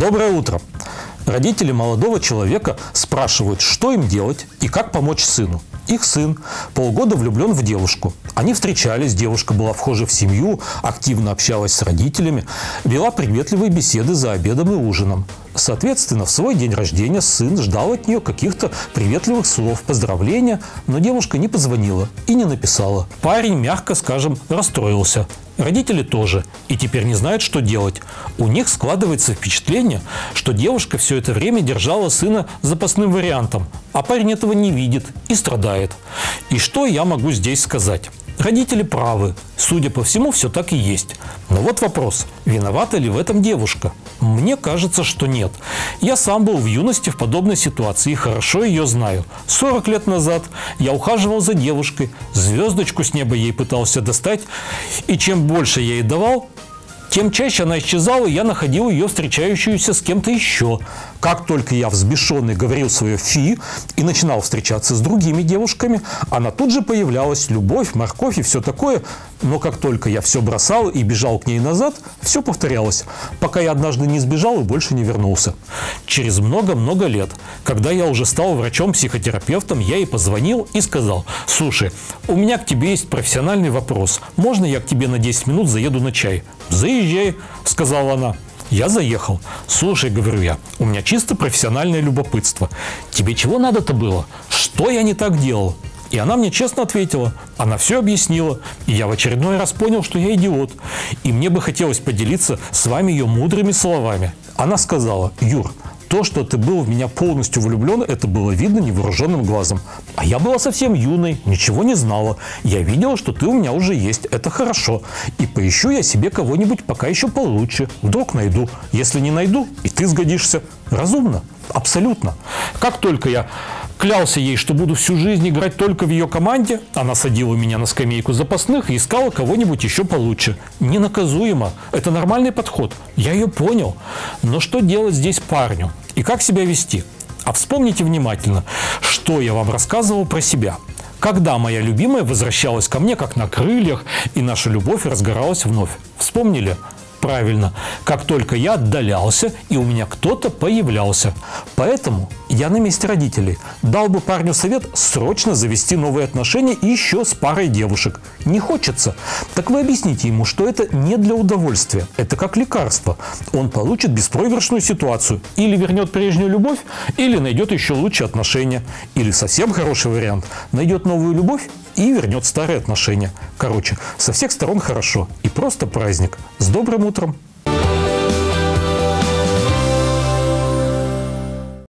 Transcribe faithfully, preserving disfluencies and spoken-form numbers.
Доброе утро! Родители молодого человека спрашивают, что им делать и как помочь сыну. Их сын полгода влюблен в девушку. Они встречались, девушка была вхожа в семью, активно общалась с родителями, вела приветливые беседы за обедом и ужином. Соответственно, в свой день рождения сын ждал от нее каких-то приветливых слов, поздравления, но девушка не позвонила и не написала. Парень, мягко скажем, расстроился. Родители тоже. И теперь не знают, что делать. У них складывается впечатление, что девушка все это время держала сына запасным вариантом, а парень этого не видит и страдает. И что я могу здесь сказать? Родители правы. Судя по всему, все так и есть. Но вот вопрос, виновата ли в этом девушка? Мне кажется, что нет. Я сам был в юности в подобной ситуации и хорошо ее знаю. сорок лет назад я ухаживал за девушкой, звездочку с неба ей пытался достать, и чем больше я ей давал, тем чаще она исчезала, и я находил ее встречающуюся с кем-то еще. Как только я взбешенный говорил свое «фи» и начинал встречаться с другими девушками, она тут же появлялась, любовь, морковь и все такое. Но как только я все бросал и бежал к ней назад, все повторялось, пока я однажды не сбежал и больше не вернулся. Через много-много лет, когда я уже стал врачом-психотерапевтом, я ей позвонил и сказал: «Слушай, у меня к тебе есть профессиональный вопрос. Можно я к тебе на десять минут заеду на чай?» «Заезжай», – сказала она. Я заехал. «Слушай, — говорю я, — у меня чисто профессиональное любопытство. Тебе чего надо-то было? Что я не так делал?» И она мне честно ответила. Она все объяснила. И я в очередной раз понял, что я идиот. И мне бы хотелось поделиться с вами ее мудрыми словами. Она сказала: «Юр, то, что ты был в меня полностью влюблен, это было видно невооруженным глазом. А я была совсем юной, ничего не знала. Я видела, что ты у меня уже есть. Это хорошо. И поищу я себе кого-нибудь пока еще получше. Вдруг найду. Если не найду, и ты сгодишься». Разумно. Абсолютно. Как только я клялся ей, что буду всю жизнь играть только в ее команде, она садила меня на скамейку запасных и искала кого-нибудь еще получше. Ненаказуемо. Это нормальный подход. Я ее понял. Но что делать здесь парню? И как себя вести? А вспомните внимательно, что я вам рассказывал про себя. Когда моя любимая возвращалась ко мне как на крыльях, и наша любовь разгоралась вновь. Вспомнили? Правильно. Как только я отдалялся, и у меня кто-то появлялся. Поэтому я на месте родителей дал бы парню совет срочно завести новые отношения еще с парой девушек. Не хочется? Так вы объясните ему, что это не для удовольствия. Это как лекарство. Он получит беспроигрышную ситуацию. Или вернет прежнюю любовь, или найдет еще лучшие отношения. Или совсем хороший вариант. Найдет новую любовь и вернет старые отношения. Короче, со всех сторон хорошо. И просто праздник. С добрым утром!